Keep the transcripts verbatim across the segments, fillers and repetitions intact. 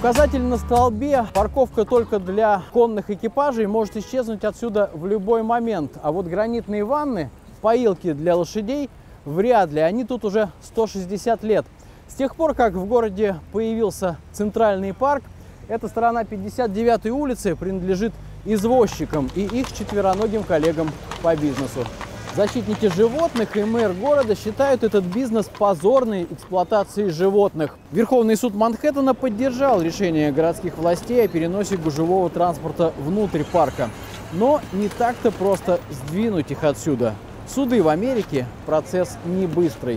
Указатель на столбе «Парковка только для конных экипажей» может исчезнуть отсюда в любой момент. А вот гранитные ванны, поилки для лошадей вряд ли. Они тут уже сто шестьдесят лет. С тех пор, как в городе появился центральный парк, эта сторона пятьдесят девятой улицы принадлежит извозчикам и их четвероногим коллегам по бизнесу. Защитники животных и мэр города считают этот бизнес позорной эксплуатацией животных. Верховный суд Манхэттена поддержал решение городских властей о переносе гужевого транспорта внутрь парка. Но не так-то просто сдвинуть их отсюда. Суды в Америке – процесс не быстрый.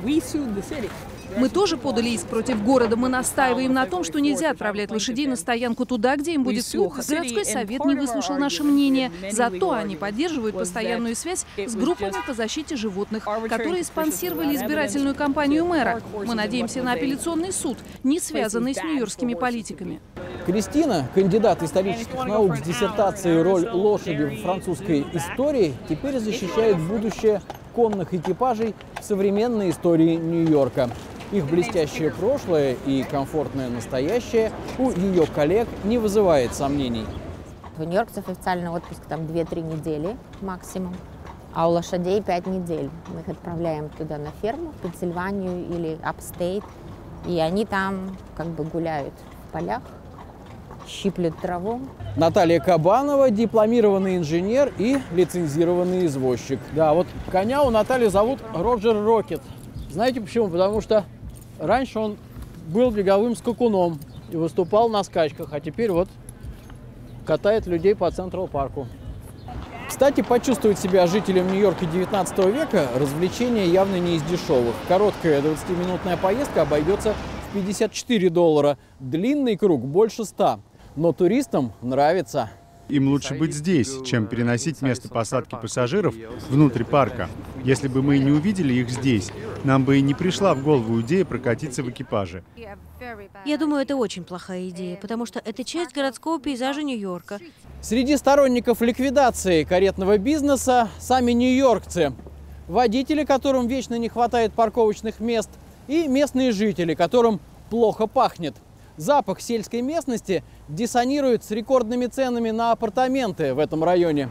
Мы тоже подали иск против города. Мы настаиваем на том, что нельзя отправлять лошадей на стоянку туда, где им будет плохо. Городской совет не выслушал наше мнение. Зато они поддерживают постоянную связь с группами по защите животных, которые спонсировали избирательную кампанию мэра. Мы надеемся на апелляционный суд, не связанный с нью-йоркскими политиками. Кристина, кандидат исторических наук с диссертацией «Роль лошади в французской истории», теперь защищает будущее конных экипажей в современной истории Нью-Йорка. Их блестящее прошлое и комфортное настоящее у ее коллег не вызывает сомнений. У нью-йоркцев официальный отпуск там две-три недели максимум, а у лошадей пять недель. Мы их отправляем туда на ферму, в Пенсильванию или апстейт, и они там как бы гуляют в полях, щиплют траву. Наталья Кабанова – дипломированный инженер и лицензированный извозчик. Да, вот коня у Натальи зовут Роджер Рокет. Знаете почему? Потому что раньше он был беговым скакуном и выступал на скачках, а теперь вот катает людей по Централ-парку. Кстати, почувствовать себя жителем Нью-Йорка девятнадцатого века развлечение явно не из дешевых. Короткая двадцатиминутная поездка обойдется в пятьдесят четыре доллара, длинный круг больше ста. Но туристам нравится. Им лучше быть здесь, чем переносить место посадки пассажиров внутрь парка. Если бы мы не увидели их здесь, нам бы и не пришла в голову идея прокатиться в экипаже. Я думаю, это очень плохая идея, потому что это часть городского пейзажа Нью-Йорка. Среди сторонников ликвидации каретного бизнеса сами нью-йоркцы. Водители, которым вечно не хватает парковочных мест, и местные жители, которым плохо пахнет. Запах сельской местности диссонирует с рекордными ценами на апартаменты в этом районе.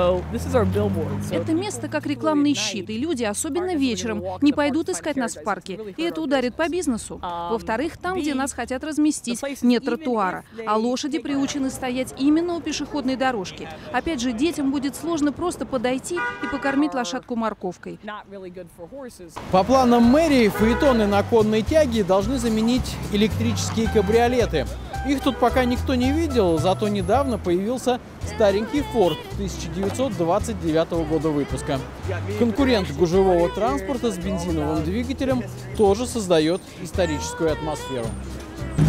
Это место как рекламный щит, и люди, особенно вечером, не пойдут искать нас в парке, и это ударит по бизнесу. Во-вторых, там, где нас хотят разместить, нет тротуара, а лошади приучены стоять именно у пешеходной дорожки. Опять же, детям будет сложно просто подойти и покормить лошадку морковкой. По планам мэрии, фаэтоны на конной тяге должны заменить электрические кабриолеты. Их тут пока никто не видел, зато недавно появился старенький Ford тысяча девятьсот двадцать девятого года выпуска. Конкурент гужевого транспорта с бензиновым двигателем тоже создает историческую атмосферу.